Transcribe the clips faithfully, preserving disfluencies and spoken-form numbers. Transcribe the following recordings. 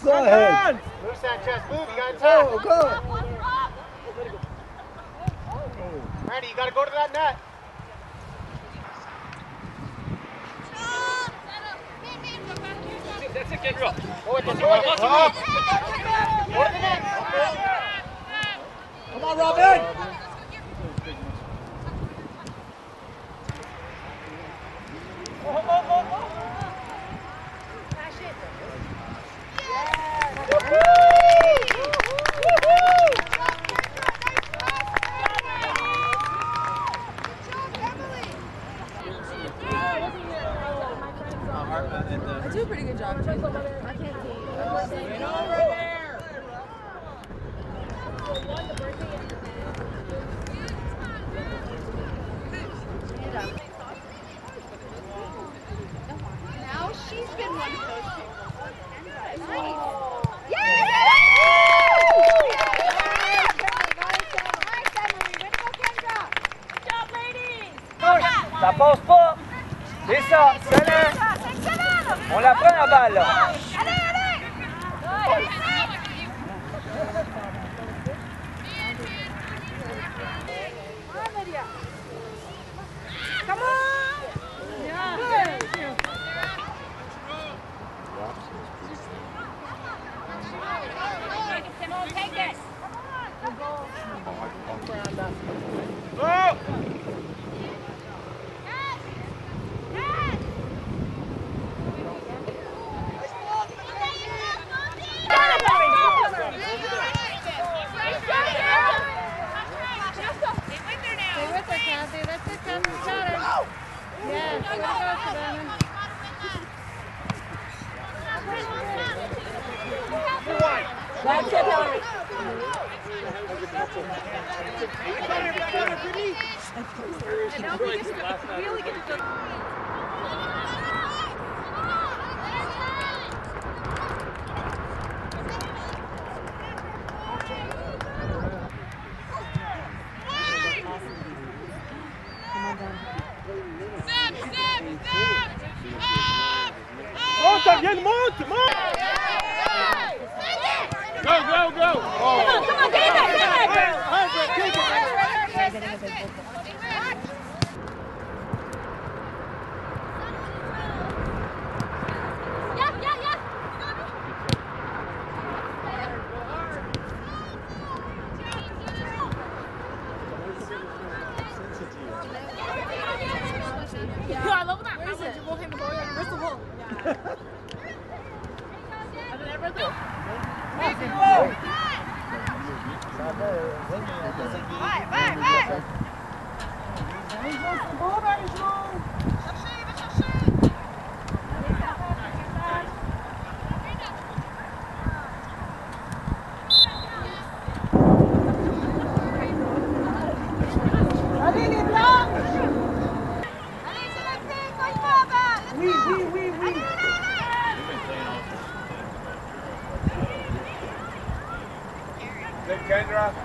Go ahead. Move, Sanchez. Move. You got to attack. Go, go. Randy, you got to go to that net. That's it, Kendra. Go with it. Go with it. Up. Go to the net. Come on, Robin. Go, go, go, go. I do a pretty good job. I can't see. Now she's been one of those people. Nice. Ça passe pas. C'est ça, excellent. On la prend la balle là. Allez, allez. Come on. Yeah. Good. Simone, take this. Go. That's it, Hillary. We only get to do Monte, Ariel, monte, monte! Go, go, go! Come on, come on, get in there, get in there! Yeah, yeah, yeah! Yeah, I love that. Where is it? Where's the ball? Vai, vai, vai! Allez les blancs! Allez, c'est la fille, quand il va, va! Oui, oui, oui, oui! Good, Kendra.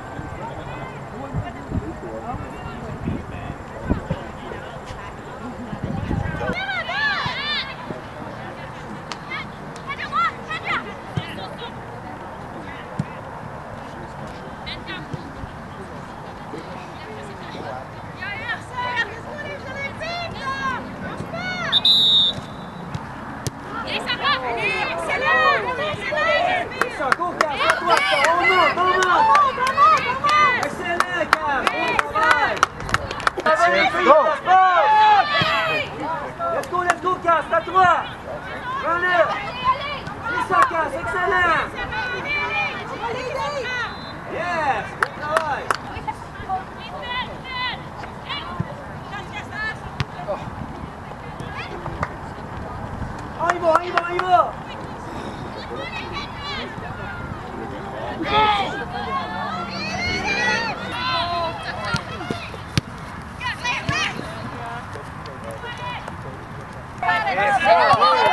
Go! Let's go, let's go, Cass, à toi! Allez! C'est ça, Cass, excellent! Yes! Good travail! On y va, on y va, on y va! Yes,